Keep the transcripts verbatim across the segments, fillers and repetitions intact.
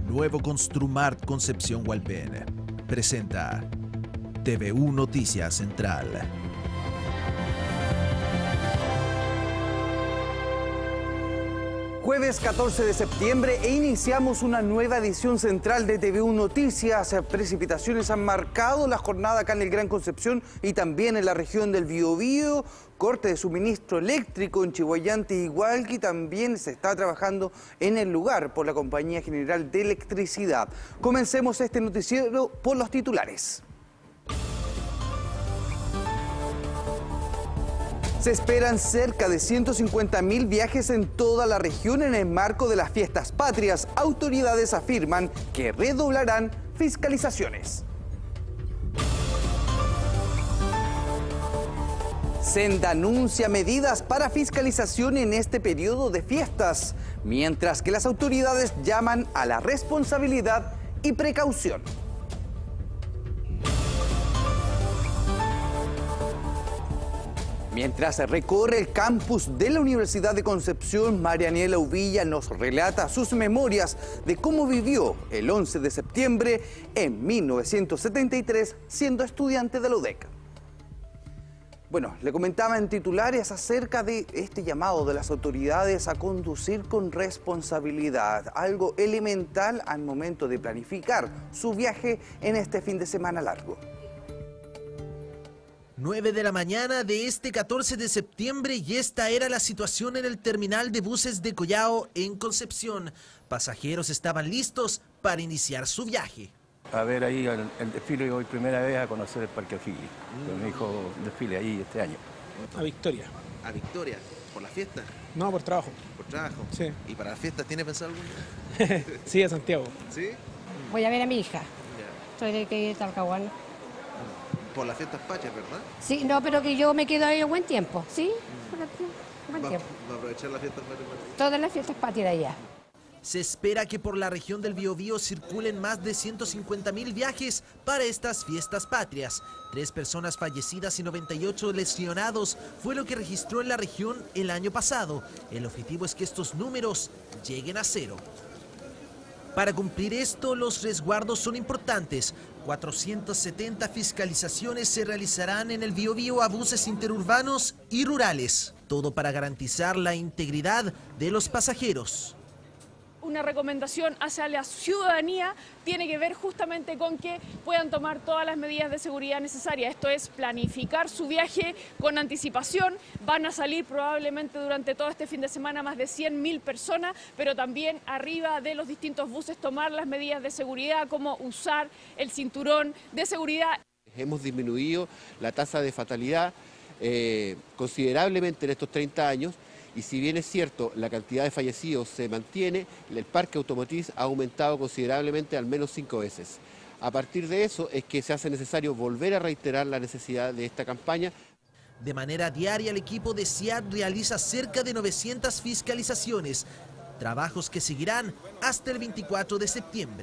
Nuevo Construmart Concepción Hualpén presenta T V U Noticias Central. Jueves catorce de septiembre e iniciamos una nueva edición central de T V U Noticias. Precipitaciones han marcado la jornada acá en el Gran Concepción y también en la región del Biobío. Corte de suministro eléctrico en Chihuayante y Hualqui. También se está trabajando en el lugar por la Compañía General de Electricidad. Comencemos este noticiero por los titulares. Se esperan cerca de ciento cincuenta mil viajes en toda la región en el marco de las fiestas patrias. Autoridades afirman que redoblarán fiscalizaciones. Senda anuncia medidas para fiscalización en este periodo de fiestas, mientras que las autoridades llaman a la responsabilidad y precaución. Mientras recorre el campus de la Universidad de Concepción, Marianela Uvilla nos relata sus memorias de cómo vivió el once de septiembre en mil novecientos setenta y tres siendo estudiante de la U D E C. Bueno, le comentaba en titulares acerca de este llamado de las autoridades a conducir con responsabilidad, algo elemental al momento de planificar su viaje en este fin de semana largo. nueve de la mañana de este catorce de septiembre y esta era la situación en el terminal de buses de Collao en Concepción. Pasajeros estaban listos para iniciar su viaje. A ver ahí el, el desfile, hoy primera vez a conocer el Parque O'Higgins. Mm. Me dijo desfile ahí este año. A Victoria. ¿A Victoria? ¿Por las fiestas? No, por trabajo. ¿Por trabajo? Sí. ¿Y para las fiestas tiene pensado algo? Sí, a Santiago. ¿Sí? Voy a ver a mi hija. Ya. Soy de que Talcahuano. Por las fiestas patrias, ¿verdad? Sí, no, pero que yo me quedo ahí un buen tiempo, ¿sí? Mm. Buen va, tiempo. ¿Va a aprovechar las fiestas patrias? Todas las fiestas patrias allá. Se espera que por la región del Biobío circulen más de ciento cincuenta mil viajes para estas fiestas patrias. Tres personas fallecidas y noventa y ocho lesionados fue lo que registró en la región el año pasado. El objetivo es que estos números lleguen a cero. Para cumplir esto, los resguardos son importantes. cuatrocientas setenta fiscalizaciones se realizarán en el Biobío a buses interurbanos y rurales. Todo para garantizar la integridad de los pasajeros. Una recomendación hacia la ciudadanía tiene que ver justamente con que puedan tomar todas las medidas de seguridad necesarias. Esto es planificar su viaje con anticipación. Van a salir probablemente durante todo este fin de semana más de cien mil personas, pero también arriba de los distintos buses tomar las medidas de seguridad como usar el cinturón de seguridad. Hemos disminuido la tasa de fatalidad eh, considerablemente en estos treinta años. Y si bien es cierto, la cantidad de fallecidos se mantiene, el parque automotriz ha aumentado considerablemente al menos cinco veces. A partir de eso es que se hace necesario volver a reiterar la necesidad de esta campaña. De manera diaria, el equipo de C I A D realiza cerca de novecientas fiscalizaciones, trabajos que seguirán hasta el veinticuatro de septiembre.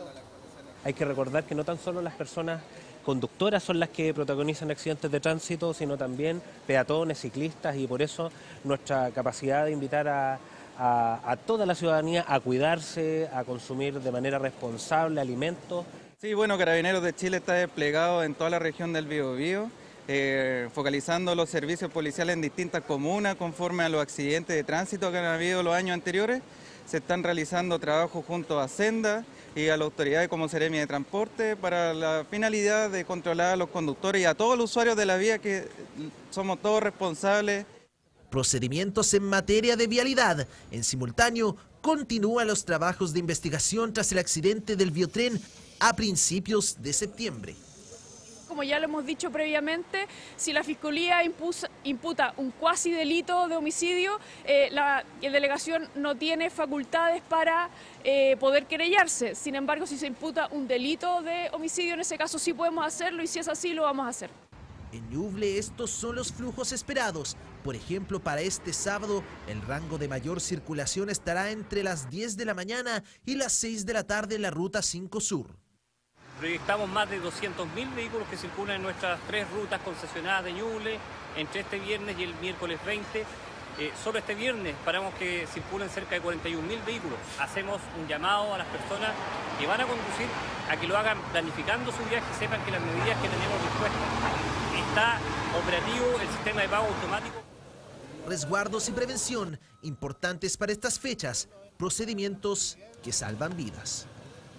Hay que recordar que no tan solo las personas conductoras son las que protagonizan accidentes de tránsito, sino también peatones, ciclistas, y por eso nuestra capacidad de invitar a, a, a toda la ciudadanía a cuidarse, a consumir de manera responsable alimentos. Sí, bueno, Carabineros de Chile está desplegado en toda la región del Biobío, eh, focalizando los servicios policiales en distintas comunas conforme a los accidentes de tránsito que han habido los años anteriores. Se están realizando trabajos junto a Senda y a la autoridad como Seremi de Transporte para la finalidad de controlar a los conductores y a todos los usuarios de la vía, que somos todos responsables. Procedimientos en materia de vialidad. En simultáneo, continúan los trabajos de investigación tras el accidente del Biotren a principios de septiembre. Como ya lo hemos dicho previamente, si la Fiscalía impusa, imputa un cuasi delito de homicidio, eh, la, la delegación no tiene facultades para eh, poder querellarse. Sin embargo, si se imputa un delito de homicidio, en ese caso sí podemos hacerlo, y si es así, lo vamos a hacer. En Ñuble estos son los flujos esperados. Por ejemplo, para este sábado, el rango de mayor circulación estará entre las diez de la mañana y las seis de la tarde en la Ruta cinco Sur. Proyectamos más de doscientos mil vehículos que circulan en nuestras tres rutas concesionadas de Ñuble entre este viernes y el miércoles veinte, Eh, solo este viernes esperamos que circulen cerca de cuarenta y un mil vehículos. Hacemos un llamado a las personas que van a conducir a que lo hagan planificando su viaje, sepan que las medidas que tenemos dispuestas. Está operativo el sistema de pago automático. Resguardos y prevención, importantes para estas fechas, procedimientos que salvan vidas.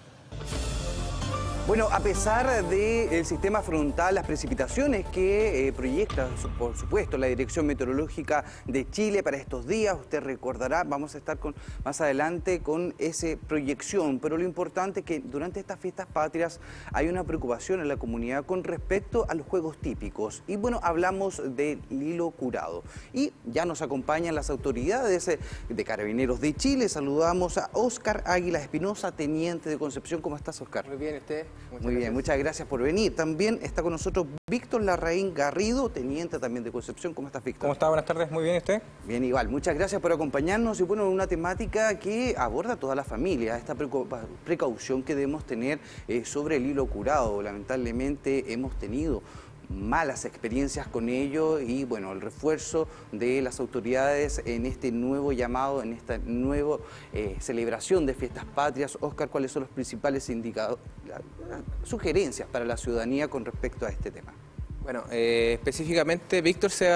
Bueno, a pesar del sistema frontal, las precipitaciones que eh, proyecta, por supuesto, la Dirección Meteorológica de Chile para estos días, usted recordará, vamos a estar con, más adelante con esa proyección, pero lo importante es que durante estas fiestas patrias hay una preocupación en la comunidad con respecto a los juegos típicos. Y bueno, hablamos del hilo curado. Y ya nos acompañan las autoridades de Carabineros de Chile. Saludamos a Óscar Águila Espinosa, teniente de Concepción. ¿Cómo estás, Óscar? Muy bien, usted. Muchas Muy bien, gracias. Muchas gracias por venir. También está con nosotros Víctor Larraín Garrido, teniente también de Concepción. ¿Cómo estás, Víctor? ¿Cómo está? Buenas tardes. Muy bien, ¿usted? Bien, igual. Muchas gracias por acompañarnos. Y bueno, una temática que aborda a toda la familia, esta precaución que debemos tener eh, sobre el hilo curado. Lamentablemente hemos tenido malas experiencias con ello y bueno, el refuerzo de las autoridades en este nuevo llamado, en esta nueva eh, celebración de fiestas patrias. Óscar, ¿cuáles son los principales indicadores, sugerencias para la ciudadanía con respecto a este tema? Bueno, eh, específicamente Víctor se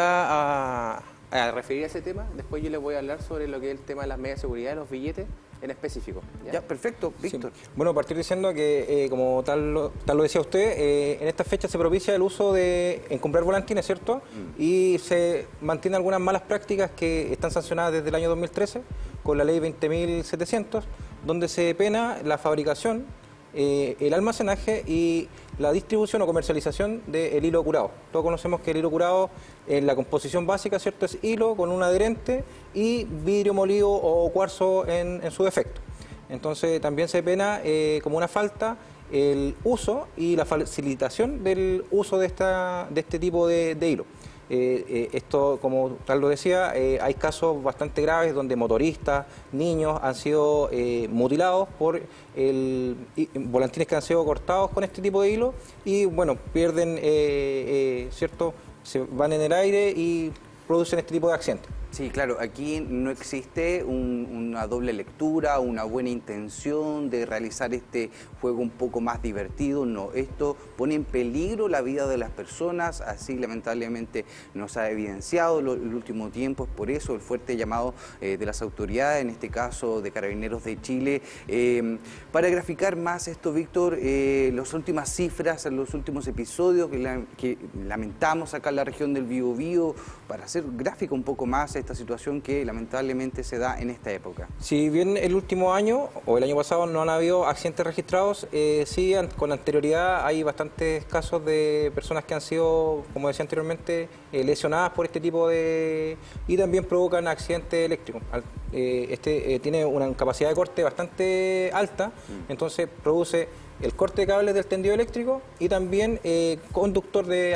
va a, a referir a ese tema, después yo le voy a hablar sobre lo que es el tema de las medidas de seguridad de los billetes en específico. Ya, ya perfecto, Víctor. Sí. Bueno, partir diciendo que, eh, como tal lo, tal lo decía usted, eh, en esta fecha se propicia el uso de en comprar volantines, ¿cierto? Mm. Y se mantienen algunas malas prácticas que están sancionadas desde el año dos mil trece con la ley veinte mil setecientos, donde se pena la fabricación, eh, el almacenaje y la distribución o comercialización del hilo curado. Todos conocemos que el hilo curado, en la composición básica, ¿cierto?, es hilo con un adherente y vidrio molido o cuarzo en, en su defecto. Entonces también se pena eh, como una falta el uso y la facilitación del uso de, esta, de este tipo de, de hilo. Eh, eh, esto, como tal lo decía, eh, hay casos bastante graves donde motoristas, niños han sido eh, mutilados por el, y, volantines que han sido cortados con este tipo de hilo y bueno, pierden, eh, eh, ¿cierto?, se van en el aire y producen este tipo de accidentes. Sí, claro, aquí no existe un, una doble lectura, una buena intención de realizar este juego un poco más divertido, no, esto pone en peligro la vida de las personas, así lamentablemente nos ha evidenciado lo, el último tiempo, es por eso el fuerte llamado eh, de las autoridades, en este caso de Carabineros de Chile. Eh, para graficar más esto, Víctor, eh, las últimas cifras, los últimos episodios que, la, que lamentamos acá en la región del Biobío, para hacer gráfico un poco más esta situación que lamentablemente se da en esta época. Si bien el último año o el año pasado no han habido accidentes registrados, eh, sí con anterioridad hay bastantes casos de personas que han sido, como decía anteriormente, eh, lesionadas por este tipo de... y también provocan accidentes eléctricos. Eh, este eh, tiene una capacidad de corte bastante alta, mm. entonces produce el corte de cables del tendido eléctrico y también eh, conductor de...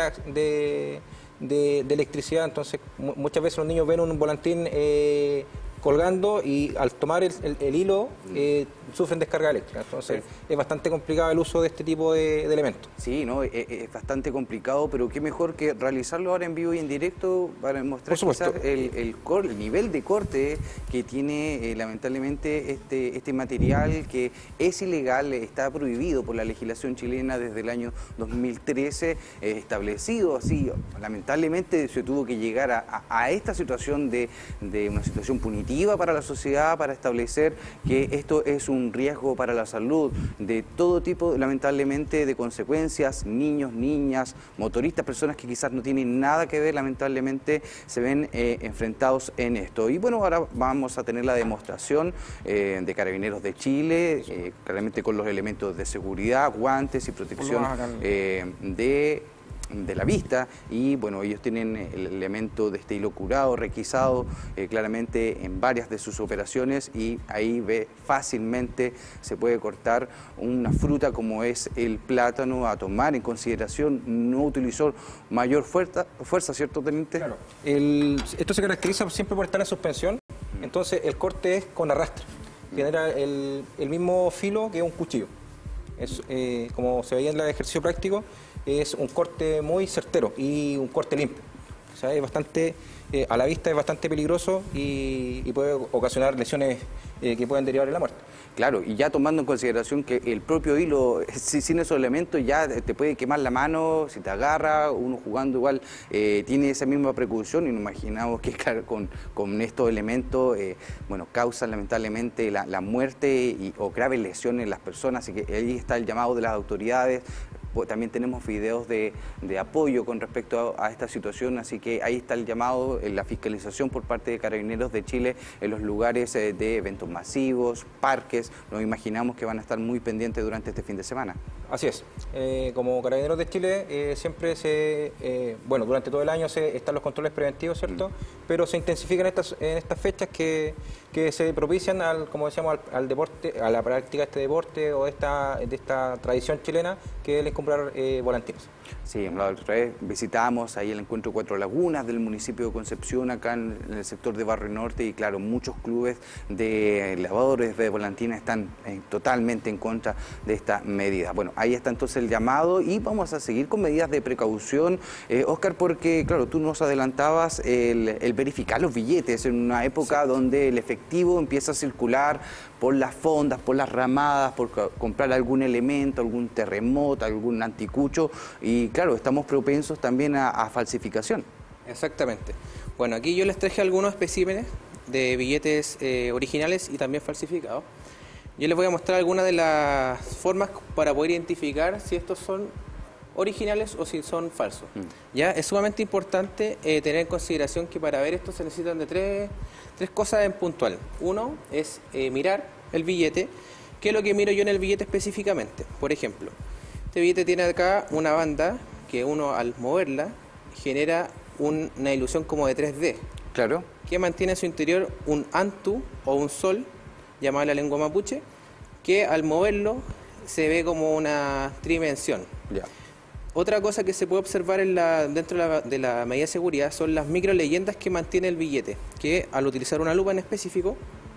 de De, de electricidad, entonces muchas veces los niños ven un volantín eh, colgando y al tomar el, el, el hilo eh, sufren descarga eléctrica, entonces sí. Es bastante complicado el uso de este tipo de, de elementos. Sí, no, es, es bastante complicado, pero qué mejor que realizarlo ahora en vivo y en directo para mostrar quizás el, el, cor, el nivel de corte que tiene eh, lamentablemente este, este material que es ilegal, está prohibido por la legislación chilena desde el año dos mil trece, eh, establecido así, lamentablemente se tuvo que llegar a, a, a esta situación de, de una situación punitiva para la sociedad, para establecer que esto es un riesgo para la salud de todo tipo, lamentablemente, de consecuencias, niños, niñas, motoristas, personas que quizás no tienen nada que ver, lamentablemente se ven eh, enfrentados en esto. Y bueno, ahora vamos a tener la demostración eh, de Carabineros de Chile, eh, claramente con los elementos de seguridad, guantes y protección eh, de... de la vista y bueno, ellos tienen el elemento de este hilo curado, requisado eh, claramente en varias de sus operaciones y ahí ve fácilmente se puede cortar una fruta como es el plátano, a tomar en consideración, no utilizó mayor fuerza, fuerza ¿cierto, teniente? Claro. El, esto se caracteriza siempre por estar en suspensión, entonces el corte es con arrastre, genera el, el mismo filo que un cuchillo. Es, eh, como se veía en el ejercicio práctico, es un corte muy certero y un corte limpio. O sea, es bastante eh, a la vista es bastante peligroso y, y puede ocasionar lesiones eh, que pueden derivar en la muerte. Claro, y ya tomando en consideración que el propio hilo, si, sin esos elementos, ya te puede quemar la mano, si te agarra, uno jugando igual eh, tiene esa misma precaución y nos imaginamos que claro, con, con estos elementos, eh, bueno, causan lamentablemente la, la muerte y, o graves lesiones en las personas, así que ahí está el llamado de las autoridades. También tenemos videos de, de apoyo con respecto a, a esta situación, así que ahí está el llamado, la fiscalización por parte de Carabineros de Chile en los lugares eh, de eventos masivos, parques. Nos imaginamos que van a estar muy pendientes durante este fin de semana. Así es. Eh, como Carabineros de Chile eh, siempre se, eh, bueno, durante todo el año se, están los controles preventivos, ¿cierto? Mm. Pero se intensifican estas, en estas fechas que, que se propician al, como decíamos, al, al deporte, a la práctica de este deporte o de esta, de esta tradición chilena que es comprar eh, volantines. Sí, la otra vez visitamos ahí el encuentro Cuatro Lagunas del municipio de Concepción, acá en, en el sector de Barrio Norte, y claro, muchos clubes de lavadores de volantines están eh, totalmente en contra de esta medida. Bueno, ahí está entonces el llamado y vamos a seguir con medidas de precaución, eh, Óscar, porque claro, tú nos adelantabas el, el verificar los billetes en una época sí. donde el efectivo empieza a circular por las fondas, por las ramadas, por comprar algún elemento, algún terremoto, algún anticucho, y claro, estamos propensos también a, a falsificación. Exactamente. Bueno, aquí yo les traje algunos especímenes de billetes eh, originales y también falsificados. Yo les voy a mostrar algunas de las formas para poder identificar si estos son originales o si son falsos. Mm. Ya es sumamente importante eh, tener en consideración que para ver esto se necesitan de tres, tres cosas en puntual. Uno es eh, mirar el billete. ¿Qué es lo que miro yo en el billete específicamente? Por ejemplo, este billete tiene acá una banda que uno al moverla genera un, una ilusión como de tres D. Claro. Que mantiene en su interior un antu o un sol, llamado en la lengua mapuche, que al moverlo se ve como una tridimensión. Ya. Otra cosa que se puede observar en la, dentro de la, de la medida de seguridad son las micro leyendas que mantiene el billete, que al utilizar una lupa en específico,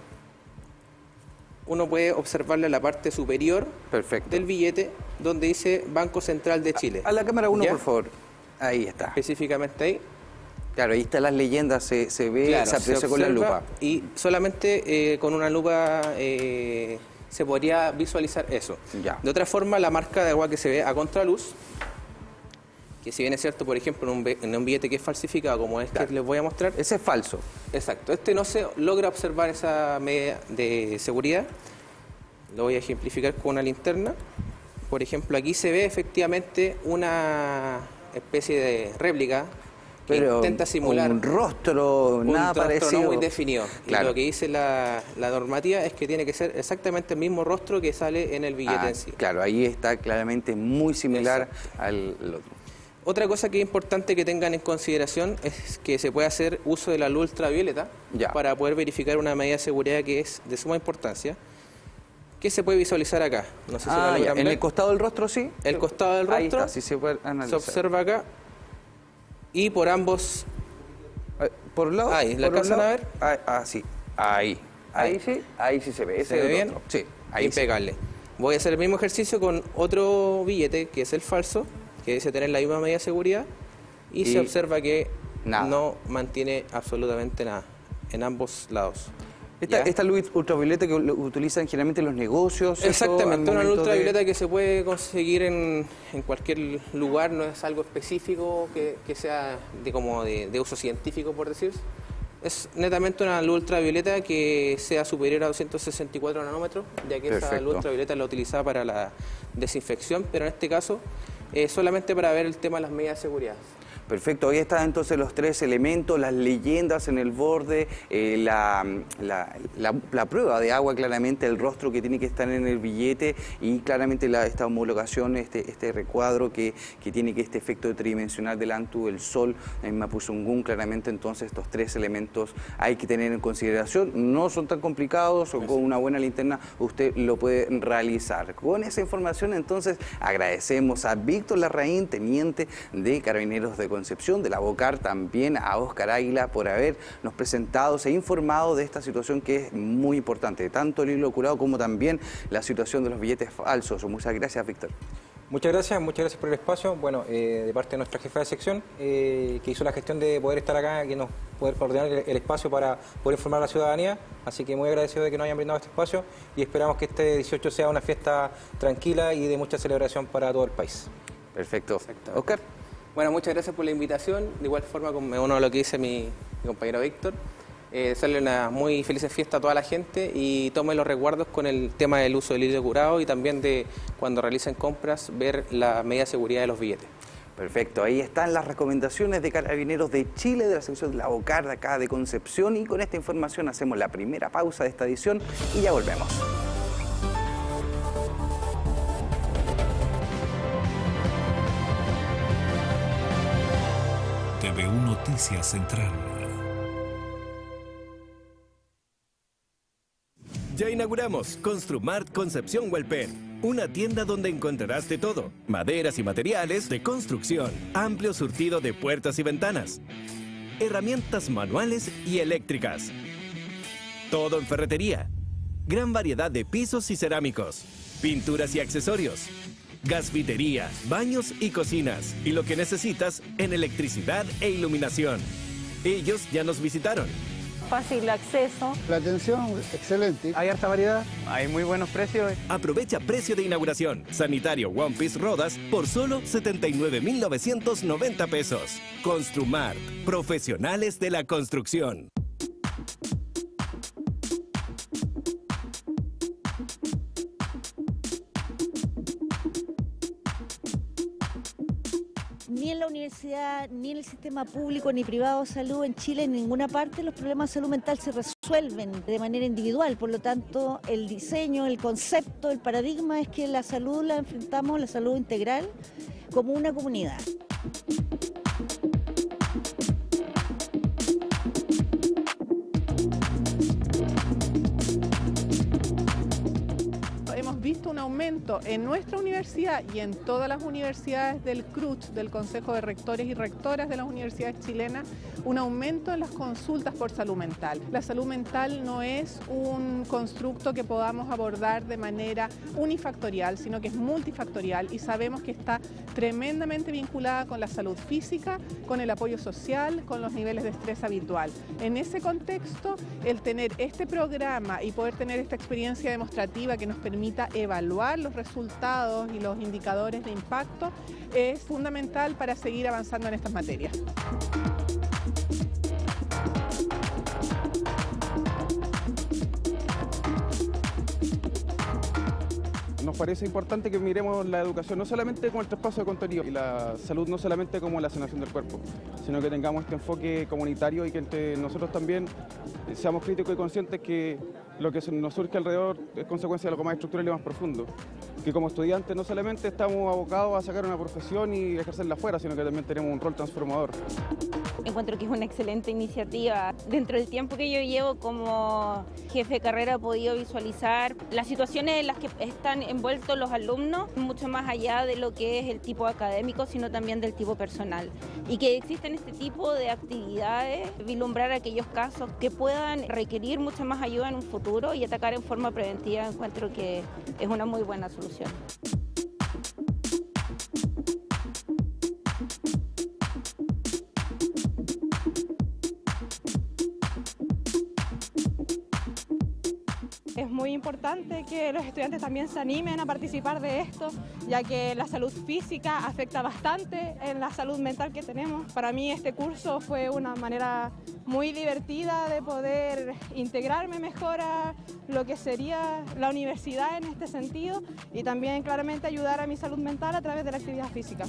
uno puede observarle la parte superior Perfecto. del billete donde dice Banco Central de Chile. A, a la cámara uno, ¿Ya? por favor. Ahí está. Específicamente ahí. Claro, ahí están las leyendas, se, se ve, Claro, se aprecia se con la lupa. Y solamente eh, con una lupa eh, se podría visualizar eso. Ya. De otra forma, la marca de agua que se ve a contraluz, que si bien es cierto, por ejemplo, en un, en un billete que es falsificado, como este claro. que les voy a mostrar. Ese es falso. Exacto. Este no se logra observar esa medida de seguridad. Lo voy a ejemplificar con una linterna. Por ejemplo, aquí se ve efectivamente una especie de réplica que Pero intenta simular un rostro, un nada rostro parecido. no muy definido. Claro. Y lo que dice la, la normativa es que tiene que ser exactamente el mismo rostro que sale en el billete ah, en sí. Claro, ahí está claramente muy similar Exacto. al otro. Otra cosa que es importante que tengan en consideración es que se puede hacer uso de la luz ultravioleta ya. para poder verificar una medida de seguridad que es de suma importancia. ¿Qué se puede visualizar acá? No sé si ah, lo ya. ¿En ver. el costado del rostro sí? El costado del rostro ahí está, sí se puede analizar. Se observa acá y por ambos... ¿Por un lado? Ahí, ¿la alcanzan a ver? Ah, ah, sí, ahí. Ahí, ahí sí, ahí sí se ve. Ese ¿Se ve bien? Rostro. Sí, ahí impecable. Sí. Voy a hacer el mismo ejercicio con otro billete, que es el falso, que dice tener la misma medida de seguridad, y, y se observa que nada. no mantiene absolutamente nada en ambos lados. Esta, esta luz ultravioleta que utilizan generalmente los negocios. Exactamente, una luz ultravioleta de... que se puede conseguir en, en cualquier lugar, no es algo específico que, que sea de, como de, de uso científico, por decir. Es netamente una luz ultravioleta que sea superior a doscientos sesenta y cuatro nanómetros, ya que Perfecto. esa luz ultravioleta la utilizaba para la desinfección, pero en este caso eh, solamente para ver el tema de las medidas de seguridad. Perfecto, ahí están entonces los tres elementos, las leyendas en el borde, eh, la, la, la, la prueba de agua claramente, el rostro que tiene que estar en el billete y claramente la, esta homologación, este, este recuadro que, que tiene que este efecto tridimensional del Antu, el sol en Mapuzungún, claramente entonces estos tres elementos hay que tener en consideración, no son tan complicados, o con una buena linterna usted lo puede realizar. Con esa información entonces agradecemos a Víctor Larraín, teniente de Carabineros de Concepción, de la Bocar, también a Óscar Águila por habernos presentado e informado de esta situación que es muy importante, tanto el hilo curado como también la situación de los billetes falsos. Muchas gracias, Víctor. Muchas gracias, muchas gracias por el espacio. Bueno, eh, de parte de nuestra jefa de sección, eh, que hizo la gestión de poder estar acá, que nos poder coordinar el, el espacio para poder informar a la ciudadanía. Así que muy agradecido de que nos hayan brindado este espacio y esperamos que este dieciocho sea una fiesta tranquila y de mucha celebración para todo el país. Perfecto. Perfecto. Oscar. Bueno, muchas gracias por la invitación. De igual forma, como me uno a lo que dice mi, mi compañero Víctor. Eh, desearle una muy feliz fiesta a toda la gente y tomen los resguardos con el tema del uso del hilo curado y también de cuando realicen compras ver la medida de seguridad de los billetes. Perfecto, ahí están las recomendaciones de Carabineros de Chile, de la sección de la OCAR de acá de Concepción, y con esta información hacemos la primera pausa de esta edición y ya volvemos. T V U Noticias Central. Ya inauguramos Construmart Concepción Hualpén, una tienda donde encontrarás de todo, maderas y materiales de construcción, amplio surtido de puertas y ventanas, herramientas manuales y eléctricas, todo en ferretería, gran variedad de pisos y cerámicos, pinturas y accesorios, gasfitería, baños y cocinas, y lo que necesitas en electricidad e iluminación. Ellos ya nos visitaron. Fácil acceso. La atención, excelente. Hay harta variedad, hay muy buenos precios. Aprovecha precio de inauguración. Sanitario One Piece Rodas por solo setenta y nueve mil novecientos noventa pesos. Construmart, profesionales de la construcción. Ni en la universidad, ni en el sistema público, ni privado de salud en Chile, en ninguna parte, los problemas de salud mental se resuelven de manera individual. Por lo tanto, el diseño, el concepto, el paradigma es que la salud la enfrentamos, la salud integral, como una comunidad. Hemos visto un aumento en nuestra universidad y en todas las universidades del C R U Ch, del Consejo de Rectores y Rectoras de las universidades chilenas, un aumento en las consultas por salud mental. La salud mental no es un constructo que podamos abordar de manera unifactorial, sino que es multifactorial y sabemos que está tremendamente vinculada con la salud física, con el apoyo social, con los niveles de estrés habitual. En ese contexto, el tener este programa y poder tener esta experiencia demostrativa que nos permita evaluar los resultados y los indicadores de impacto es fundamental para seguir avanzando en estas materias. Nos parece importante que miremos la educación no solamente como el traspaso de contenido y la salud no solamente como la sanación del cuerpo, sino que tengamos este enfoque comunitario y que entre nosotros también seamos críticos y conscientes que lo que nos surge alrededor es consecuencia de algo más estructural y más profundo. Que como estudiantes no solamente estamos abocados a sacar una profesión y ejercerla afuera, sino que también tenemos un rol transformador. Encuentro que es una excelente iniciativa. Dentro del tiempo que yo llevo como jefe de carrera he podido visualizar las situaciones en las que están envueltos los alumnos, mucho más allá de lo que es el tipo académico, sino también del tipo personal. Y que existen este tipo de actividades, vislumbrar aquellos casos que puedan requerir mucha más ayuda en un futuro y atacar en forma preventiva, encuentro que es una muy buena solución. Es muy importante que los estudiantes también se animen a participar de esto, ya que la salud física afecta bastante en la salud mental que tenemos. Para mí este curso fue una manera muy divertida de poder integrarme mejor a lo que sería la universidad en este sentido y también claramente ayudar a mi salud mental a través de la actividad física.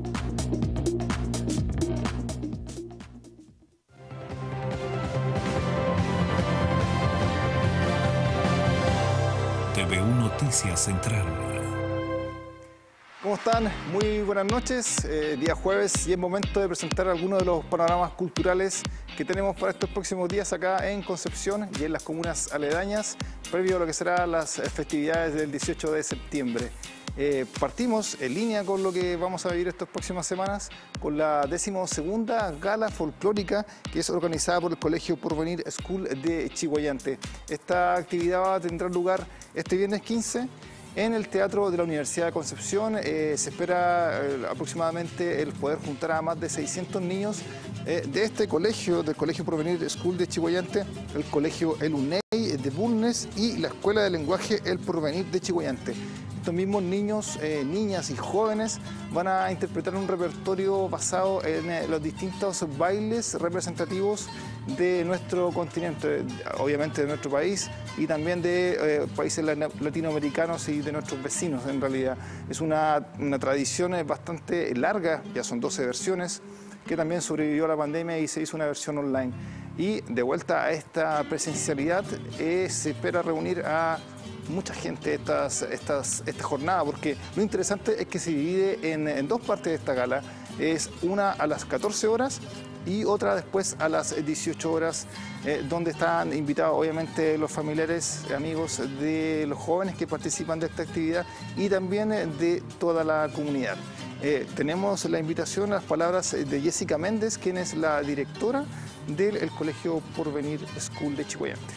T V U Noticias Central. ¿Cómo están? Muy buenas noches. Eh, día jueves y es momento de presentar algunos de los panoramas culturales que tenemos para estos próximos días acá en Concepción y en las comunas aledañas, previo a lo que serán las festividades del dieciocho de septiembre. Eh, partimos en línea con lo que vamos a vivir estas próximas semanas con la decimosegunda gala folclórica que es organizada por el Colegio Porvenir School de Chiguayante. Esta actividad tendrá lugar este viernes quince en el Teatro de la Universidad de Concepción. Eh, se espera eh, aproximadamente el poder juntar a más de seiscientos niños eh, de este colegio, del Colegio Porvenir School de Chiguayante, el Colegio El Unei de Bulnes y la Escuela de Lenguaje El Porvenir de Chiguayante. Estos mismos niños, eh, niñas y jóvenes van a interpretar un repertorio basado en eh, los distintos bailes representativos de nuestro continente, obviamente de nuestro país y también de eh, países latinoamericanos y de nuestros vecinos. En realidad es una, una tradición bastante larga, ya son doce versiones, que también sobrevivió a la pandemia y se hizo una versión online. Y de vuelta a esta presencialidad eh, se espera reunir a mucha gente estas, estas, esta jornada, porque lo interesante es que se divide en, en dos partes de esta gala. Es una a las catorce horas y otra después a las dieciocho horas, eh, donde están invitados obviamente los familiares, amigos de los jóvenes que participan de esta actividad y también de toda la comunidad. Eh, tenemos la invitación a las palabras de Jessica Méndez, quien es la directora del el Colegio Porvenir School de Chiguayante.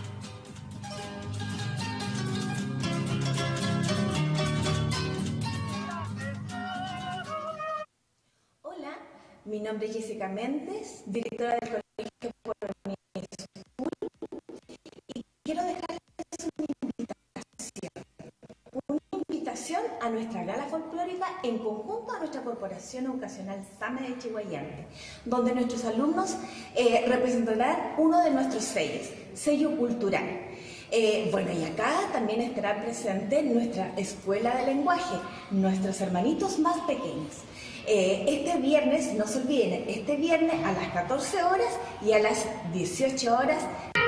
Mi nombre es Jessica Méndez, directora del Colegio Porvenir School, y quiero dejarles una invitación, una invitación a nuestra gala folclórica en conjunto a nuestra Corporación Educacional SAME de Chiguayante, donde nuestros alumnos eh, representarán uno de nuestros sellos, sello cultural. Eh, bueno, y acá también estará presente nuestra escuela de lenguaje, nuestros hermanitos más pequeños. Eh, este viernes, no se olviden, este viernes a las catorce horas y a las dieciocho horas.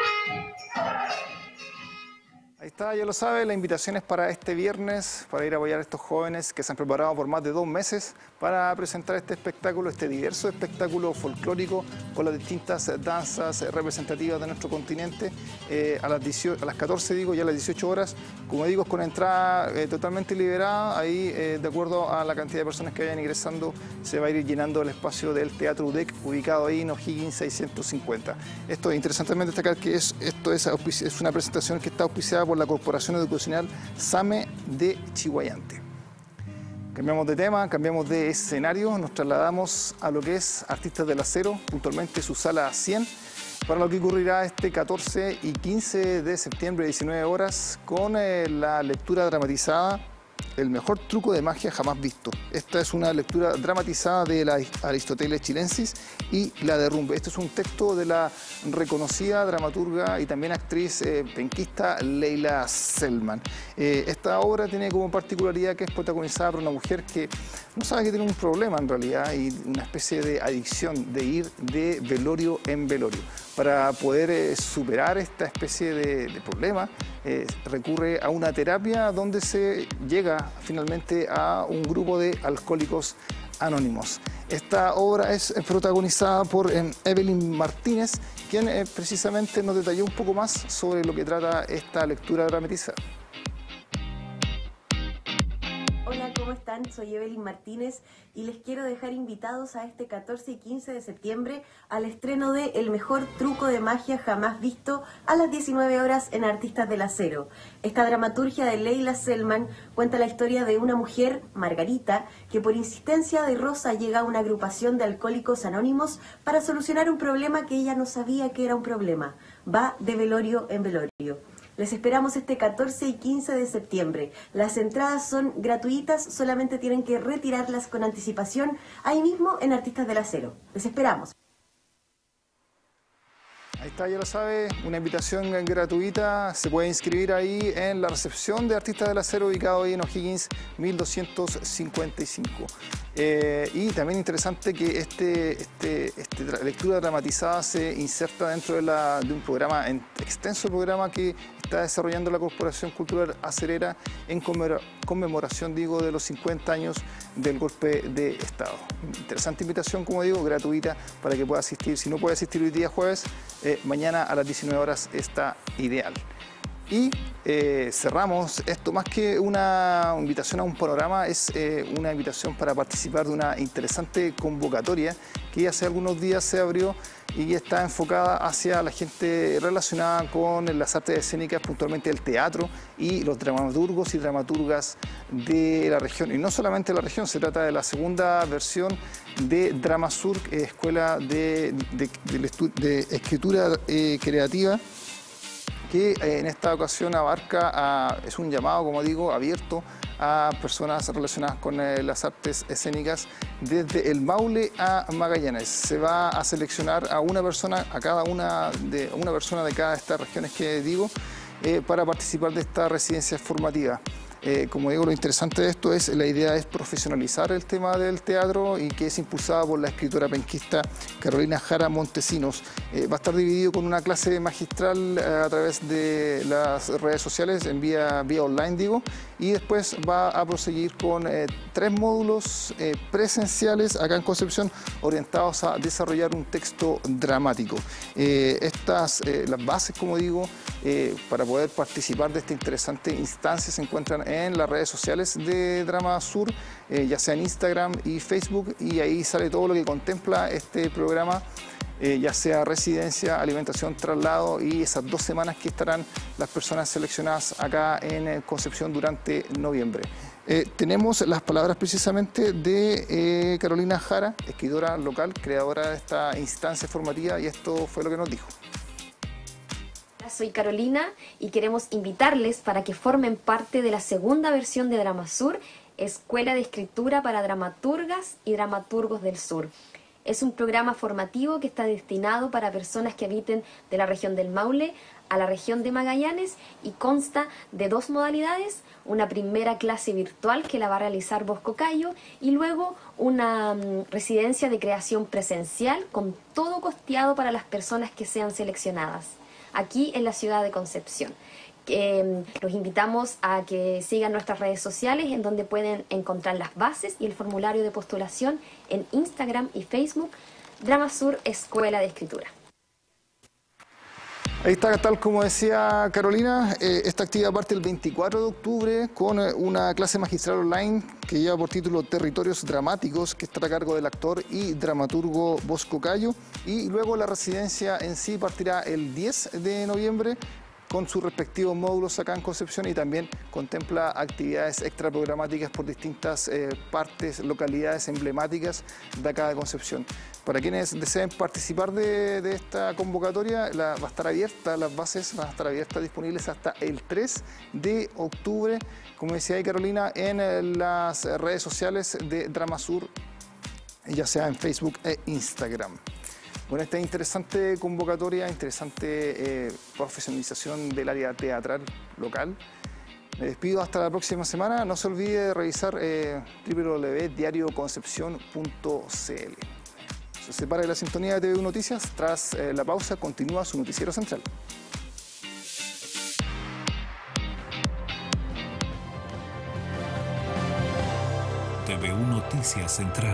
Ahí está, ya lo sabe, la invitación es para este viernes, para ir a apoyar a estos jóvenes que se han preparado por más de dos meses para presentar este espectáculo, este diverso espectáculo folclórico con las distintas danzas representativas de nuestro continente, eh, a, las dieciocho, a las catorce digo, y a las dieciocho horas, como digo, con entrada eh, totalmente liberada. Ahí eh, de acuerdo a la cantidad de personas que vayan ingresando se va a ir llenando el espacio del Teatro U D E C, ubicado ahí en O'Higgins seiscientos cincuenta. Esto es interesantemente destacar que es, esto es, es una presentación que está auspiciada por la Corporación Educacional SAME de Chiguayante. Cambiamos de tema, cambiamos de escenario, nos trasladamos a lo que es Artistas del Acero, puntualmente su sala cien, para lo que ocurrirá este catorce y quince de septiembre, diecinueve horas, con eh, la lectura dramatizada El mejor truco de magia jamás visto. Esta es una lectura dramatizada de la Aristóteles chilensis y La derrumbe. Este es un texto de la reconocida dramaturga y también actriz eh, penquista Leila Selman. Eh, esta obra tiene como particularidad que es protagonizada por una mujer que no sabe que tiene un problema en realidad y una especie de adicción de ir de velorio en velorio. Para poder eh, superar esta especie de, de problema, eh, recurre a una terapia donde se llega finalmente a un grupo de alcohólicos anónimos. Esta obra es protagonizada por eh, Evelyn Martínez, quien eh, precisamente nos detalló un poco más sobre lo que trata esta lectura dramatizada. Hola, ¿cómo están? Soy Evelyn Martínez y les quiero dejar invitados a este catorce y quince de septiembre al estreno de El mejor truco de magia jamás visto a las diecinueve horas en Artistas del Acero. Esta dramaturgia de Leila Selman cuenta la historia de una mujer, Margarita, que por insistencia de Rosa llega a una agrupación de alcohólicos anónimos para solucionar un problema que ella no sabía que era un problema. Va de velorio en velorio. Les esperamos este catorce y quince de septiembre. Las entradas son gratuitas, solamente tienen que retirarlas con anticipación ahí mismo en Artistas del Acero. Les esperamos. Ahí está, ya lo sabe, una invitación gratuita, se puede inscribir ahí en la recepción de Artistas del Acero, ubicado ahí en O'Higgins mil doscientos cincuenta y cinco. Eh, y también interesante que este, este, este lectura dramatizada se inserta dentro de, la, de un programa, en extenso programa que está desarrollando la Corporación Cultural Acerera en conmemoración, digo, de los cincuenta años del golpe de Estado. Interesante invitación, como digo, gratuita para que pueda asistir. Si no puede asistir hoy día jueves, eh, mañana a las diecinueve horas está ideal. Y eh, cerramos esto, más que una invitación a un programa, es eh, una invitación para participar de una interesante convocatoria que hace algunos días se abrió y está enfocada hacia la gente relacionada con las artes escénicas, puntualmente el teatro y los dramaturgos y dramaturgas de la región. Y no solamente de la región, se trata de la segunda versión de Dramasur, eh, Escuela de, de, de, de Escritura eh, Creativa, que eh, en esta ocasión abarca, a, es un llamado, como digo, abierto a personas relacionadas con eh, las artes escénicas desde el Maule a Magallanes. Se va a seleccionar a una persona, a cada una de una persona de cada de estas regiones que digo, eh, para participar de esta residencia formativa. Eh, como digo, lo interesante de esto es, la idea es profesionalizar el tema del teatro y que es impulsada por la escritora penquista Carolina Jara Montesinos. Eh, va a estar dividido con una clase magistral eh, a través de las redes sociales, en vía, vía online digo, y después va a proseguir con eh, tres módulos eh, presenciales acá en Concepción orientados a desarrollar un texto dramático. Eh, estas, eh, las bases, como digo, eh, para poder participar de esta interesante instancia se encuentran en las redes sociales de Dramasur, eh, ya sea en Instagram y Facebook, y ahí sale todo lo que contempla este programa, eh, ya sea residencia, alimentación, traslado y esas dos semanas que estarán las personas seleccionadas acá en eh, Concepción durante noviembre. Eh, tenemos las palabras precisamente de eh, Carolina Jara, escritora local, creadora de esta instancia formativa, y esto fue lo que nos dijo. Soy Carolina y queremos invitarles para que formen parte de la segunda versión de Dramasur, Escuela de Escritura para Dramaturgas y Dramaturgos del Sur. Es un programa formativo que está destinado para personas que habiten de la región del Maule a la región de Magallanes y consta de dos modalidades, una primera clase virtual que la va a realizar Bosco Cayo y luego una um, residencia de creación presencial con todo costeado para las personas que sean seleccionadas, aquí en la ciudad de Concepción. Eh, los invitamos a que sigan nuestras redes sociales, en donde pueden encontrar las bases y el formulario de postulación en Instagram y Facebook, Dramasur Escuela de Escritura. Ahí está, tal como decía Carolina, eh, esta actividad parte el veinticuatro de octubre con eh, una clase magistral online que lleva por título Territorios Dramáticos, que estará a cargo del actor y dramaturgo Bosco Cayo, y luego la residencia en sí partirá el diez de noviembre con sus respectivos módulos acá en Concepción, y también contempla actividades extraprogramáticas por distintas eh, partes, localidades emblemáticas de acá de Concepción. Para quienes deseen participar de, de esta convocatoria, la, va a estar abierta, las bases van a estar abiertas, disponibles hasta el tres de octubre, como decía ahí Carolina, en eh, las redes sociales de Dramasur, ya sea en Facebook e Instagram. Bueno, esta interesante convocatoria, interesante eh, profesionalización del área teatral local. Me despido hasta la próxima semana. No se olvide de revisar eh, w w w punto diario concepción punto c l. Se separa de la sintonía de T V U Noticias. Tras eh, la pausa, continúa su noticiero central. T V U Noticias Central.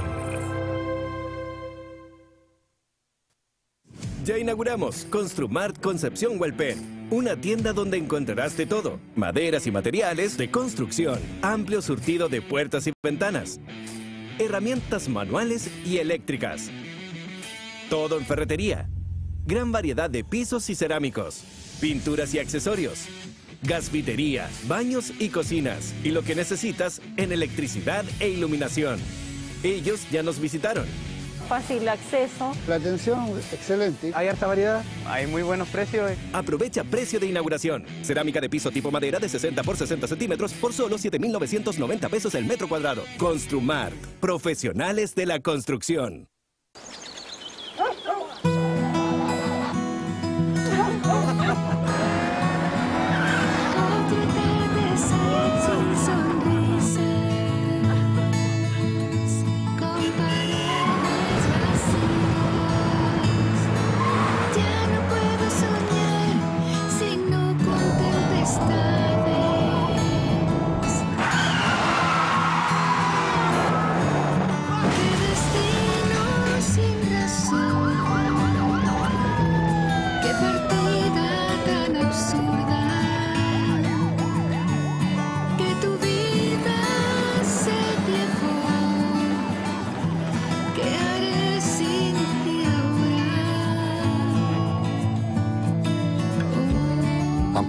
Ya inauguramos Construmart Concepción Hualpén, una tienda donde encontrarás de todo, maderas y materiales de construcción, amplio surtido de puertas y ventanas, herramientas manuales y eléctricas, todo en ferretería, gran variedad de pisos y cerámicos, pinturas y accesorios, gasfitería, baños y cocinas, y lo que necesitas en electricidad e iluminación. Ellos ya nos visitaron. Fácil acceso. La atención, excelente. Hay harta variedad, hay muy buenos precios. Aprovecha precio de inauguración. Cerámica de piso tipo madera de sesenta por sesenta centímetros por solo siete mil novecientos noventa pesos el metro cuadrado. Construmart, profesionales de la construcción. Destino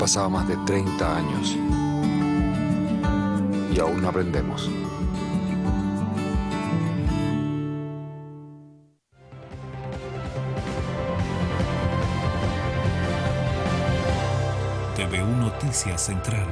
pasado más de treinta años y aún no aprendemos. T V U Noticias Central.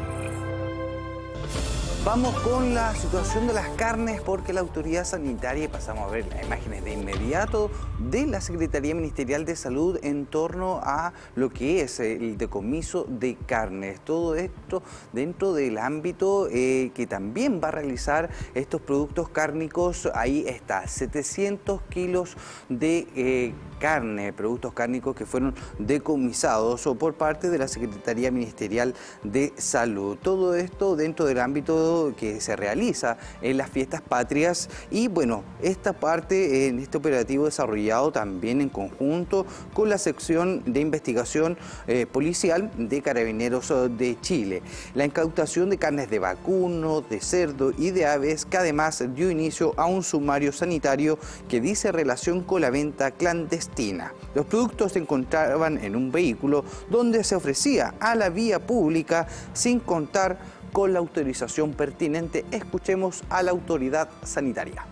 Vamos con la situación de las carnes porque la autoridad sanitaria, y pasamos a ver las imágenes de inmediato de la Secretaría Ministerial de Salud en torno a lo que es el decomiso de carnes. Todo esto dentro del ámbito eh, que también va a realizar estos productos cárnicos. Ahí está, setecientos kilos de eh, carne, productos cárnicos que fueron decomisados o por parte de la Secretaría Ministerial de Salud. Todo esto dentro del ámbito que se realiza en las fiestas patrias y bueno, esta parte en este operativo desarrollado también en conjunto con la sección de investigación eh, policial de Carabineros de Chile. La incautación de carnes de vacuno, de cerdo y de aves que además dio inicio a un sumario sanitario que dice relación con la venta clandestina. Los productos se encontraban en un vehículo donde se ofrecía a la vía pública sin contar con la autorización pertinente. Escuchemos a la autoridad sanitaria.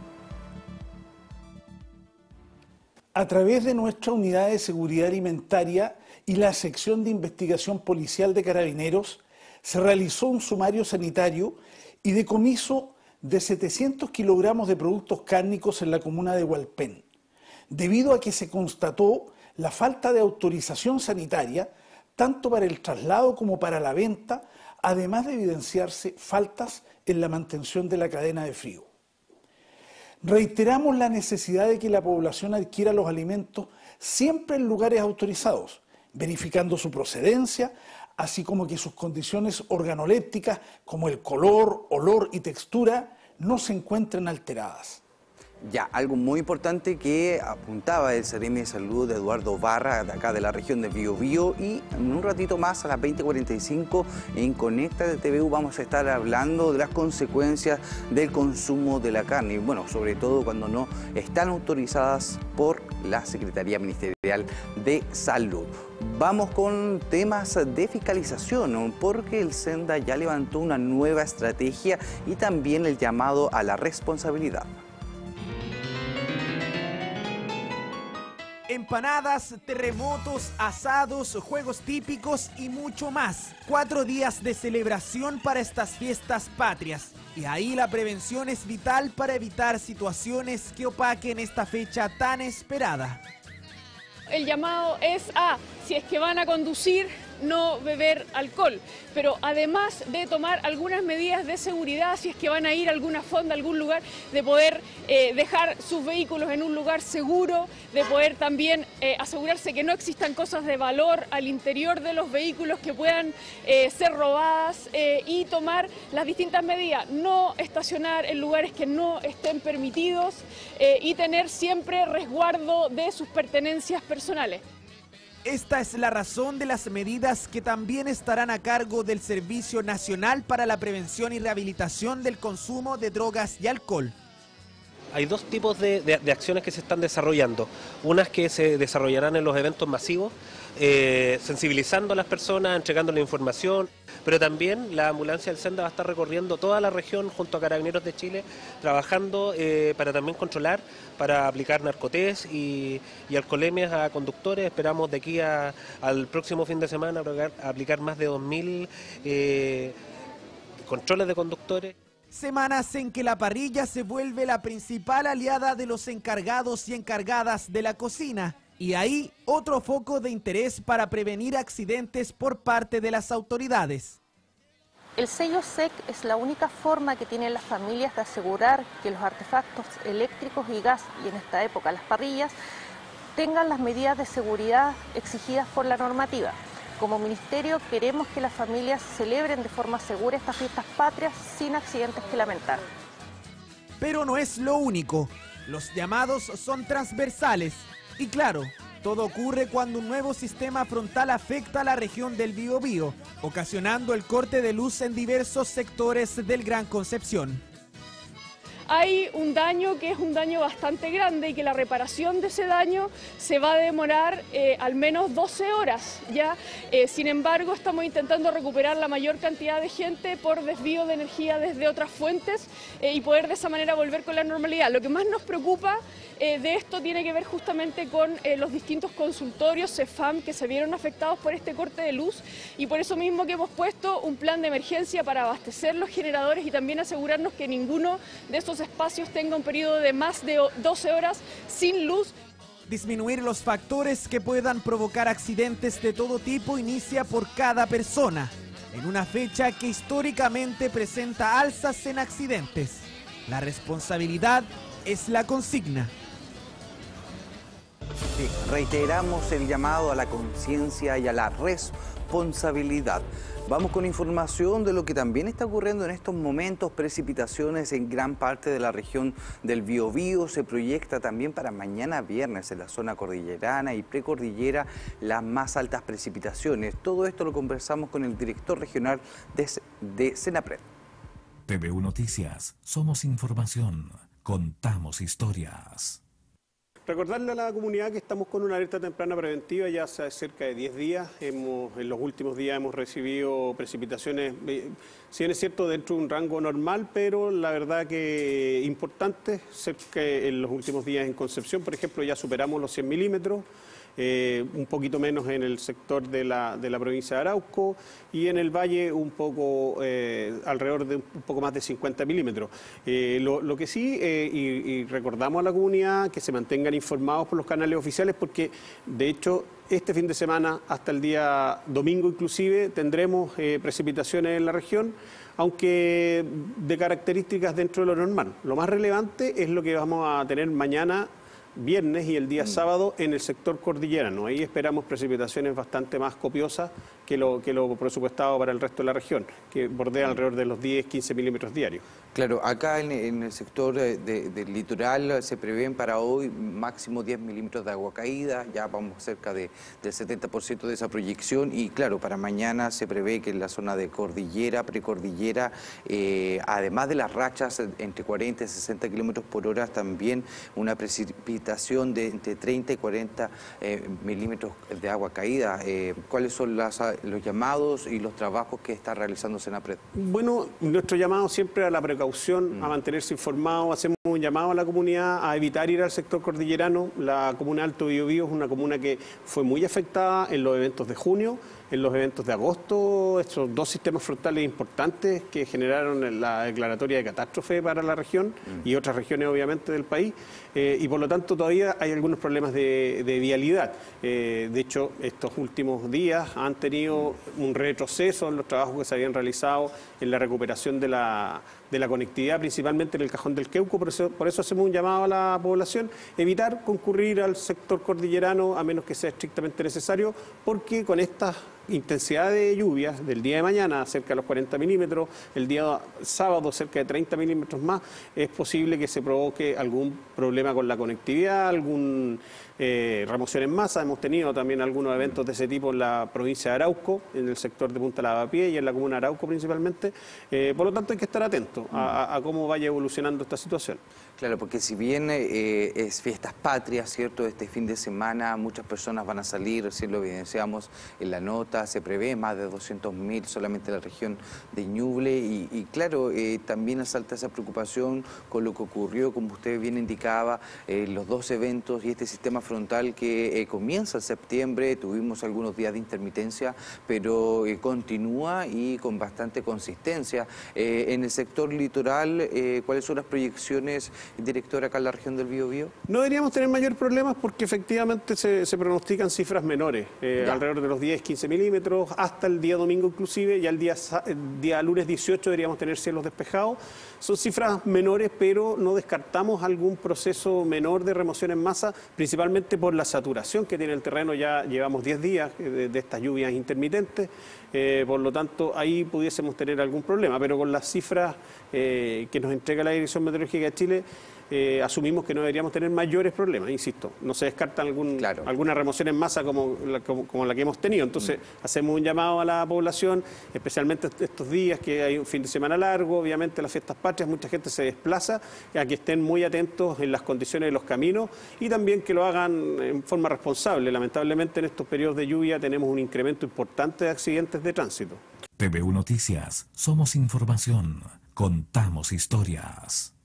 A través de nuestra unidad de seguridad alimentaria y la sección de investigación policial de Carabineros, se realizó un sumario sanitario y decomiso de setecientos kilogramos de productos cárnicos en la comuna de Hualpén, debido a que se constató la falta de autorización sanitaria, tanto para el traslado como para la venta, además de evidenciarse faltas en la mantención de la cadena de frío. Reiteramos la necesidad de que la población adquiera los alimentos siempre en lugares autorizados, verificando su procedencia, así como que sus condiciones organolépticas, como el color, olor y textura, no se encuentren alteradas. Ya, algo muy importante que apuntaba el Seremi de Salud de Eduardo Barra, de acá de la región de Biobío, y en un ratito más a las veinte cuarenta y cinco en Conecta de T V U vamos a estar hablando de las consecuencias del consumo de la carne, y bueno, sobre todo cuando no están autorizadas por la Secretaría Ministerial de Salud. Vamos con temas de fiscalización, porque el Senda ya levantó una nueva estrategia y también el llamado a la responsabilidad. Empanadas, terremotos, asados, juegos típicos y mucho más. Cuatro días de celebración para estas fiestas patrias. Y ahí la prevención es vital para evitar situaciones que opaquen esta fecha tan esperada. El llamado es a, si es que van a conducir, no beber alcohol, pero además de tomar algunas medidas de seguridad, si es que van a ir a alguna fonda, a algún lugar, de poder eh, dejar sus vehículos en un lugar seguro, de poder también eh, asegurarse que no existan cosas de valor al interior de los vehículos que puedan eh, ser robadas eh, y tomar las distintas medidas, no estacionar en lugares que no estén permitidos eh, y tener siempre resguardo de sus pertenencias personales. Esta es la razón de las medidas que también estarán a cargo del Servicio Nacional para la Prevención y Rehabilitación del Consumo de Drogas y Alcohol. Hay dos tipos de, de, de acciones que se están desarrollando. Unas que se desarrollarán en los eventos masivos, eh, sensibilizando a las personas, entregando la información, pero también la ambulancia del Senda va a estar recorriendo toda la región junto a Carabineros de Chile, trabajando eh, para también controlar, para aplicar narcotés y, y alcoholemias a conductores. Esperamos de aquí a, al próximo fin de semana aplicar, aplicar más de dos mil eh, controles de conductores. Semanas en que la parrilla se vuelve la principal aliada de los encargados y encargadas de la cocina. Y ahí otro foco de interés para prevenir accidentes por parte de las autoridades. El sello S E C es la única forma que tienen las familias de asegurar que los artefactos eléctricos y gas, y en esta época las parrillas, tengan las medidas de seguridad exigidas por la normativa. Como ministerio queremos que las familias celebren de forma segura estas fiestas patrias sin accidentes que lamentar. Pero no es lo único. Los llamados son transversales. Y claro, todo ocurre cuando un nuevo sistema frontal afecta a la región del Biobío, ocasionando el corte de luz en diversos sectores del Gran Concepción. hay un daño que es un daño bastante grande y que la reparación de ese daño se va a demorar eh, al menos doce horas. ¿ya? Eh, sin embargo, estamos intentando recuperar la mayor cantidad de gente por desvío de energía desde otras fuentes eh, y poder de esa manera volver con la normalidad. Lo que más nos preocupa eh, de esto tiene que ver justamente con eh, los distintos consultorios CEFAM que se vieron afectados por este corte de luz y por eso mismo que hemos puesto un plan de emergencia para abastecer los generadores y también asegurarnos que ninguno de estos espacios tenga un periodo de más de doce horas sin luz. Disminuir los factores que puedan provocar accidentes de todo tipo inicia por cada persona, en una fecha que históricamente presenta alzas en accidentes. La responsabilidad es la consigna. Sí, reiteramos el llamado a la conciencia y a la responsabilidad. Vamos con información de lo que también está ocurriendo en estos momentos, precipitaciones en gran parte de la región del Biobío. Se proyecta también para mañana viernes en la zona cordillerana y precordillera las más altas precipitaciones. Todo esto lo conversamos con el director regional de, de Senapred. T V U Noticias, somos información, contamos historias. Recordarle a la comunidad que estamos con una alerta temprana preventiva ya hace cerca de diez días. Hemos, en los últimos días hemos recibido precipitaciones, eh, si bien es cierto, dentro de un rango normal, pero la verdad que importantes. Cerca en los últimos días en Concepción, por ejemplo, ya superamos los cien milímetros. Eh, un poquito menos en el sector de la, de la provincia de Arauco y en el valle un poco, eh, alrededor de un poco más de cincuenta milímetros. Eh, lo, lo que sí, eh, y, y recordamos a la comunidad que se mantengan informados por los canales oficiales porque de hecho este fin de semana hasta el día domingo inclusive tendremos eh, precipitaciones en la región, aunque de características dentro de lo normal. Lo más relevante es lo que vamos a tener mañana viernes y el día sábado en el sector cordillerano. Ahí esperamos precipitaciones bastante más copiosas que lo, que lo presupuestado para el resto de la región, que bordea alrededor de los diez a quince milímetros diarios. Claro, acá en, en el sector de, de, del litoral se prevén para hoy máximo diez milímetros de agua caída, ya vamos cerca de, del setenta por ciento de esa proyección y claro, para mañana se prevé que en la zona de cordillera, precordillera, eh, además de las rachas entre cuarenta y sesenta kilómetros por hora, también una precipitación de entre treinta y cuarenta eh, milímetros de agua caída. Eh, ¿Cuáles son las, los llamados y los trabajos que está realizando Senapred? Bueno, nuestro llamado siempre a la precaución, a mantenerse informado, hacemos un llamado a la comunidad a evitar ir al sector cordillerano. La comuna Alto Biobío es una comuna que fue muy afectada en los eventos de junio, en los eventos de agosto, estos dos sistemas frontales importantes que generaron la declaratoria de catástrofe para la región mm. y otras regiones obviamente del país, eh, y por lo tanto todavía hay algunos problemas de, de vialidad. Eh, de hecho, estos últimos días han tenido un retroceso en los trabajos que se habían realizado en la recuperación de la, de la conectividad, principalmente en el Cajón del Queuco, por eso, por eso hacemos un llamado a la población, evitar concurrir al sector cordillerano a menos que sea estrictamente necesario, porque con estas intensidad de lluvias del día de mañana cerca de los cuarenta milímetros, el día sábado cerca de treinta milímetros más, es posible que se provoque algún problema con la conectividad, algún eh, remoción en masa. Hemos tenido también algunos eventos de ese tipo en la provincia de Arauco, en el sector de Punta Lavapié y en la comuna de Arauco principalmente. Eh, por lo tanto hay que estar atentos a, a cómo vaya evolucionando esta situación. Claro, porque si bien eh, es fiestas patrias, ¿cierto? Este fin de semana muchas personas van a salir, recién lo evidenciamos en la nota, se prevé más de doscientos mil solamente en la región de Ñuble y, y claro, eh, también asalta esa preocupación con lo que ocurrió, como usted bien indicaba, eh, los dos eventos y este sistema frontal que eh, comienza en septiembre, tuvimos algunos días de intermitencia, pero eh, continúa y con bastante consistencia. Eh, en el sector litoral, eh, ¿cuáles son las proyecciones, directora, acá en la región del Biobío? No deberíamos tener mayor problemas porque efectivamente se, se pronostican cifras menores, eh, alrededor de los diez, quince milímetros, hasta el día domingo inclusive, ya el día, el día lunes dieciocho deberíamos tener cielos despejados. Son cifras menores, pero no descartamos algún proceso menor de remoción en masa, principalmente por la saturación que tiene el terreno. Ya llevamos diez días de, de estas lluvias intermitentes, eh, por lo tanto ahí pudiésemos tener algún problema, pero con las cifras eh, que nos entrega la Dirección Meteorológica de Chile, eh, asumimos que no deberíamos tener mayores problemas, insisto. No se descartan algún, claro. alguna remoción en masa como la, como, como la que hemos tenido. Entonces, mm. hacemos un llamado a la población, especialmente estos días que hay un fin de semana largo, obviamente las fiestas patrias, mucha gente se desplaza, a que estén muy atentos en las condiciones de los caminos y también que lo hagan en forma responsable. Lamentablemente en estos periodos de lluvia tenemos un incremento importante de accidentes de tránsito. T V U Noticias, somos información, contamos historias.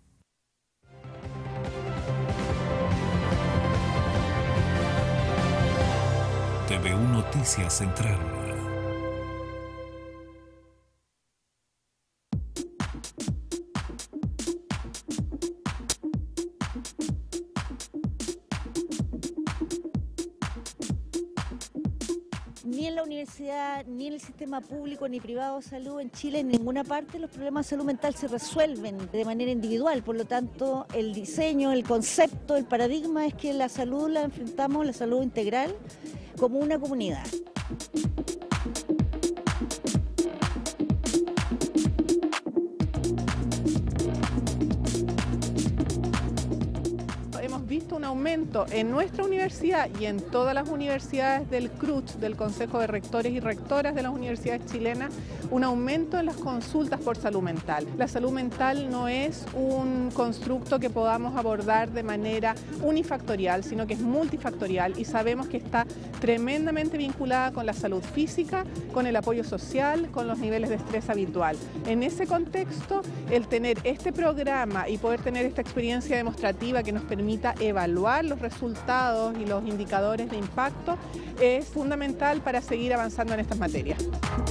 T V U Noticias Central. Ni en la universidad, ni en el sistema público ni privado de salud en Chile, en ninguna parte los problemas de salud mental se resuelven de manera individual. Por lo tanto, el diseño, el concepto, el paradigma es que la salud la enfrentamos, la salud integral, como una comunidad. Visto un aumento en nuestra universidad y en todas las universidades del C R U T, del Consejo de Rectores y Rectoras de las universidades chilenas, un aumento en las consultas por salud mental. La salud mental no es un constructo que podamos abordar de manera unifactorial, sino que es multifactorial y sabemos que está tremendamente vinculada con la salud física, con el apoyo social, con los niveles de estrés habitual. En ese contexto, el tener este programa y poder tener esta experiencia demostrativa que nos permita evaluar los resultados y los indicadores de impacto es fundamental para seguir avanzando en estas materias.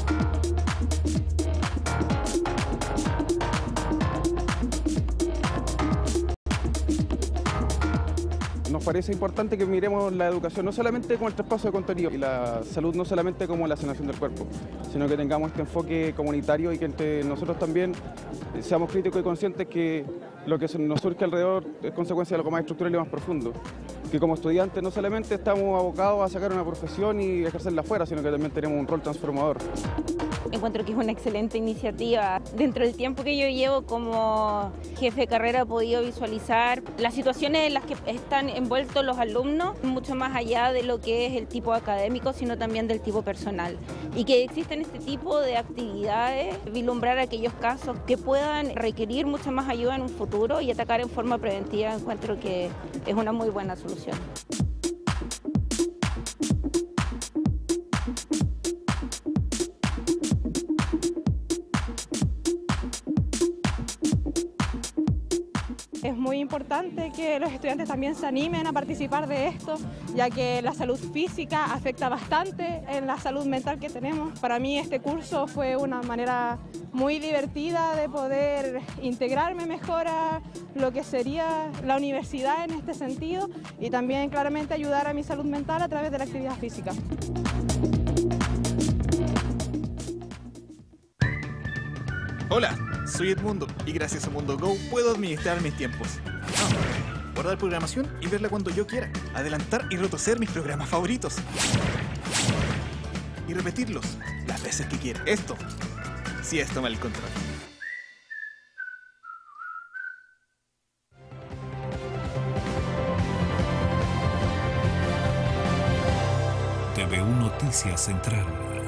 Nos parece importante que miremos la educación no solamente como el traspaso de contenido y la salud no solamente como la sanación del cuerpo, sino que tengamos este enfoque comunitario y que entre nosotros también seamos críticos y conscientes que lo que nos surge alrededor es consecuencia de algo más estructural y más profundo. Que como estudiantes no solamente estamos abocados a sacar una profesión y ejercerla afuera, sino que también tenemos un rol transformador. Encuentro que es una excelente iniciativa. Dentro del tiempo que yo llevo como jefe de carrera he podido visualizar las situaciones en las que están envueltos los alumnos, mucho más allá de lo que es el tipo académico, sino también del tipo personal. Y que existen este tipo de actividades, vislumbrar aquellos casos que puedan requerir mucha más ayuda en un futuro y atacar en forma preventiva, encuentro que es una muy buena solución. Es muy importante que los estudiantes también se animen a participar de esto, ya que la salud física afecta bastante en la salud mental que tenemos. Para mí este curso fue una manera muy divertida de poder integrarme mejor a lo que sería la universidad en este sentido y también claramente ayudar a mi salud mental a través de la actividad física. Hola, soy Edmundo y gracias a Mundo Go puedo administrar mis tiempos. Ah, guardar programación y verla cuando yo quiera. Adelantar y retroceder mis programas favoritos. Y repetirlos las veces que quiera. Esto, sí es tomar el control. T V U Noticias Central.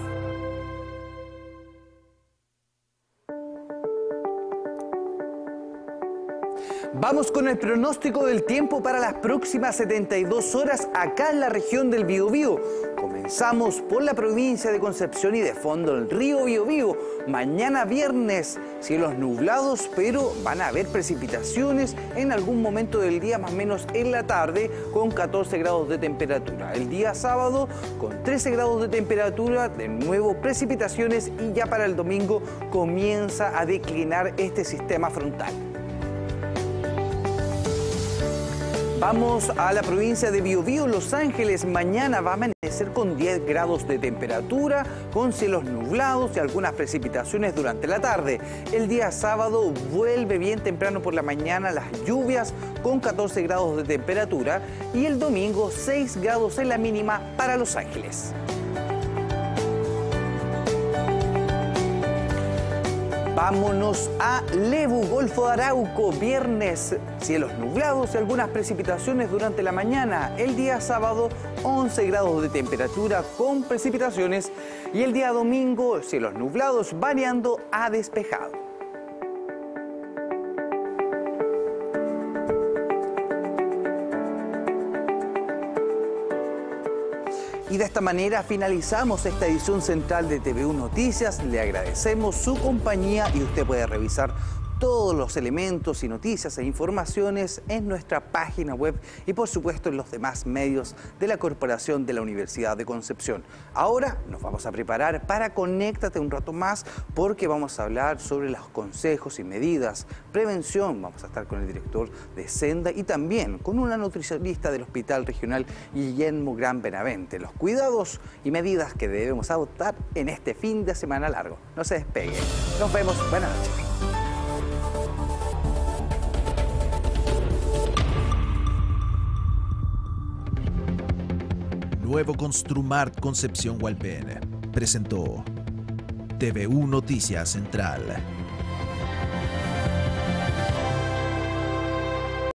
Vamos con el pronóstico del tiempo para las próximas setenta y dos horas acá en la región del Biobío. Comenzamos por la provincia de Concepción y de fondo el río Biobío. Mañana viernes, cielos nublados, pero van a haber precipitaciones en algún momento del día, más o menos en la tarde, con catorce grados de temperatura. El día sábado, con trece grados de temperatura, de nuevo precipitaciones y ya para el domingo comienza a declinar este sistema frontal. Vamos a la provincia de Biobío, Los Ángeles. Mañana va a amanecer con diez grados de temperatura, con cielos nublados y algunas precipitaciones durante la tarde. El día sábado vuelve bien temprano por la mañana las lluvias con catorce grados de temperatura y el domingo seis grados en la mínima para Los Ángeles. Vámonos a Lebu, Golfo de Arauco. Viernes, cielos nublados y algunas precipitaciones durante la mañana. El día sábado, once grados de temperatura con precipitaciones. Y el día domingo, cielos nublados variando a despejado. Y de esta manera finalizamos esta edición central de T V U Noticias. Le agradecemos su compañía y usted puede revisar todos los elementos y noticias e informaciones en nuestra página web y por supuesto en los demás medios de la Corporación de la Universidad de Concepción. Ahora nos vamos a preparar para Conéctate un rato más porque vamos a hablar sobre los consejos y medidas, prevención. Vamos a estar con el director de Senda y también con una nutricionista del Hospital Regional Guillermo Gran Benavente. Los cuidados y medidas que debemos adoptar en este fin de semana largo. No se despegue. Nos vemos. Buenas noches. Nuevo Construmart Concepción Hualpén presentó T V U Noticias Central.